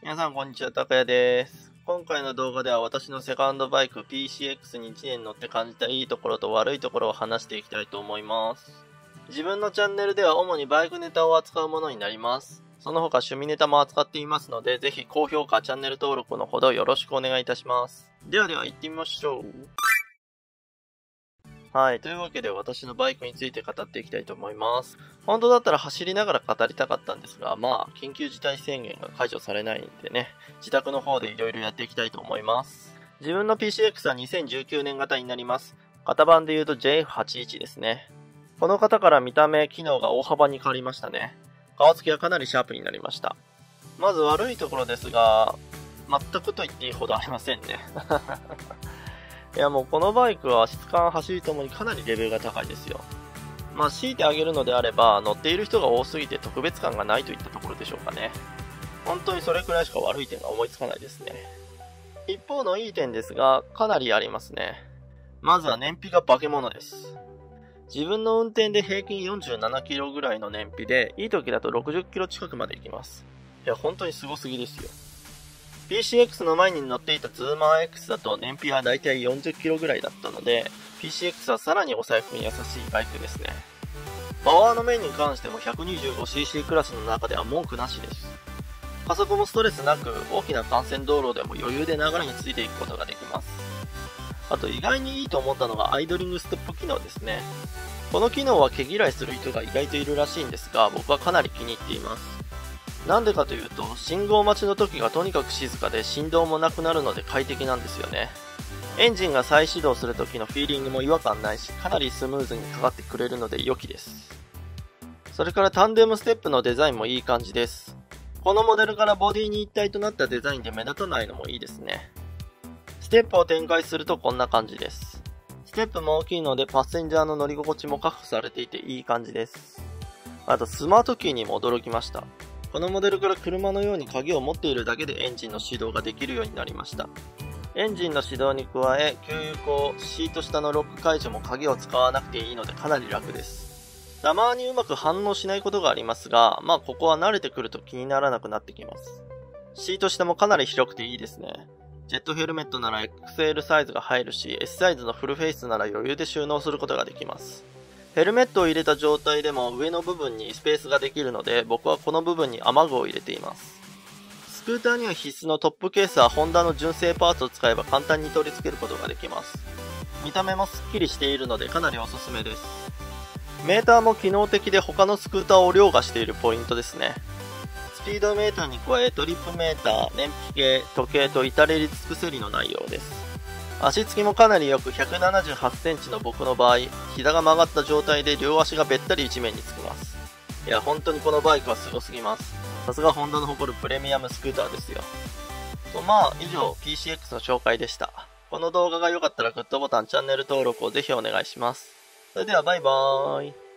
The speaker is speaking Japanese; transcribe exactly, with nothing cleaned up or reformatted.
皆さんこんにちは、たかやです。今回の動画では私のセカンドバイク ピーシーエックス にいちねん乗って感じたいいところと悪いところを話していきたいと思います。自分のチャンネルでは主にバイクネタを扱うものになります。その他趣味ネタも扱っていますので、ぜひ高評価、チャンネル登録のほどよろしくお願いいたします。ではでは行ってみましょう。はい。というわけで私のバイクについて語っていきたいと思います。本当だったら走りながら語りたかったんですが、まあ、緊急事態宣言が解除されないんでね、自宅の方でいろいろやっていきたいと思います。自分の ピーシーエックス はにせんじゅうきゅうねん型になります。型番で言うと ジェイエフはちじゅういち ですね。この型から見た目、機能が大幅に変わりましたね。顔つきはかなりシャープになりました。まず悪いところですが、全くと言っていいほどありませんね。いやもうこのバイクは質感走りともにかなりレベルが高いですよ。まあ強いてあげるのであれば乗っている人が多すぎて特別感がないといったところでしょうかね。本当にそれくらいしか悪い点が思いつかないですね。一方のいい点ですがかなりありますね。まずは燃費が化け物です。自分の運転で平均よんじゅうななキロぐらいの燃費でいい時だとろくじゅっキロ近くまで行きます。いや本当にすごすぎですよ。ピーシーエックス の前に乗っていたツーマン X だと燃費はだいたいよんじゅっキロぐらいだったので ピーシーエックス はさらにお財布に優しいバイクですね。パワーの面に関しても ひゃくにじゅうごシーシー クラスの中では文句なしです。加速もストレスなく大きな幹線道路でも余裕で流れについていくことができます。あと意外にいいと思ったのがアイドリングストップ機能ですね。この機能は毛嫌いする人が意外といるらしいんですが僕はかなり気に入っています。なんでかというと信号待ちの時がとにかく静かで振動もなくなるので快適なんですよね。エンジンが再始動する時のフィーリングも違和感ないしかなりスムーズにかかってくれるので良きです。それからタンデムステップのデザインもいい感じです。このモデルからボディに一体となったデザインで目立たないのもいいですね。ステップを展開するとこんな感じです。ステップも大きいのでパッセンジャーの乗り心地も確保されていていい感じです。あとスマートキーにも驚きました。このモデルから車のように鍵を持っているだけでエンジンの始動ができるようになりました。エンジンの始動に加え給油口、シート下のロック解除も鍵を使わなくていいのでかなり楽です。たまにうまく反応しないことがありますが、まあここは慣れてくると気にならなくなってきます。シート下もかなり広くていいですね。ジェットヘルメットなら エックスエル サイズが入るし エス サイズのフルフェイスなら余裕で収納することができます。ヘルメットを入れた状態でも上の部分にスペースができるので僕はこの部分に雨具を入れています。スクーターには必須のトップケースはホンダの純正パーツを使えば簡単に取り付けることができます。見た目もスッキリしているのでかなりおすすめです。メーターも機能的で他のスクーターを凌駕しているポイントですね。スピードメーターに加えトリップメーター、燃費計、時計と至れり尽くせりの内容です。足つきもかなり良くひゃくななじゅうはちセンチの僕の場合、膝が曲がった状態で両足がべったり地面につきます。いや本当にこのバイクはすごすぎます。さすがホンダの誇るプレミアムスクーターですよ。とまあ以上 ピーシーエックス の紹介でした。この動画が良かったらグッドボタン、チャンネル登録をぜひお願いします。それではバイバーイ。